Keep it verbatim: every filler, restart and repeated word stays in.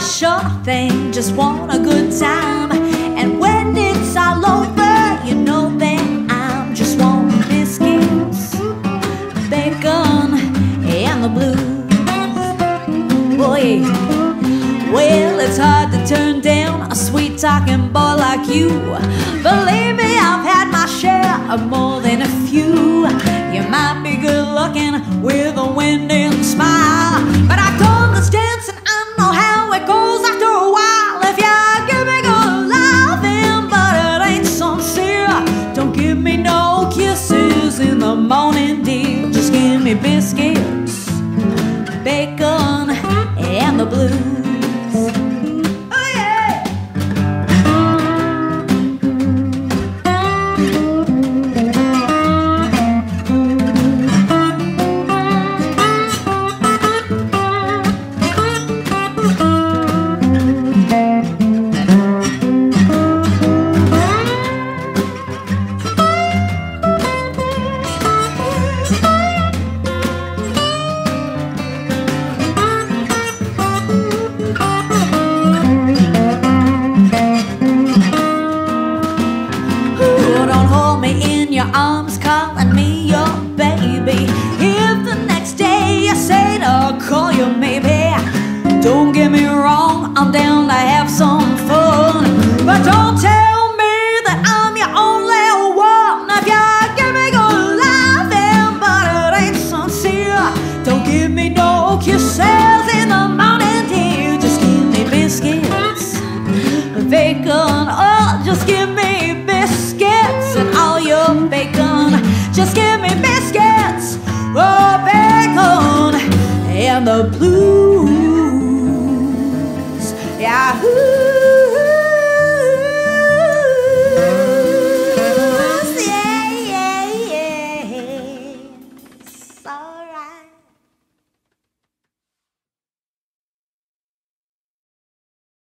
sure thing, just want a good time. And when it's all over, you know that I'm just wanting biscuits, bacon, and the blues. Oh yeah. Well, it's hard to turn down a sweet-talking boy like you. Believe me, I've had my share of more than a few. You might be good-looking with a winning smile, but I've done this dance and I know how it goes after a while. If you give me good loving, but it ain't sincere, don't give me no kisses in the morning, dear. Just give me biscuits, bacon, and the blues. Arms calling me your baby. If the next day you say to call you maybe, don't get me wrong, I'm down to have some fun, but don't tell me that I'm your only one. If you give me good loving, but it ain't sincere, don't give me no kisses in the morning, dear. Just give me biscuits, bacon, oh, just give me biscuits and all your bacon. Just give me biscuits, oh, bacon, and the blues.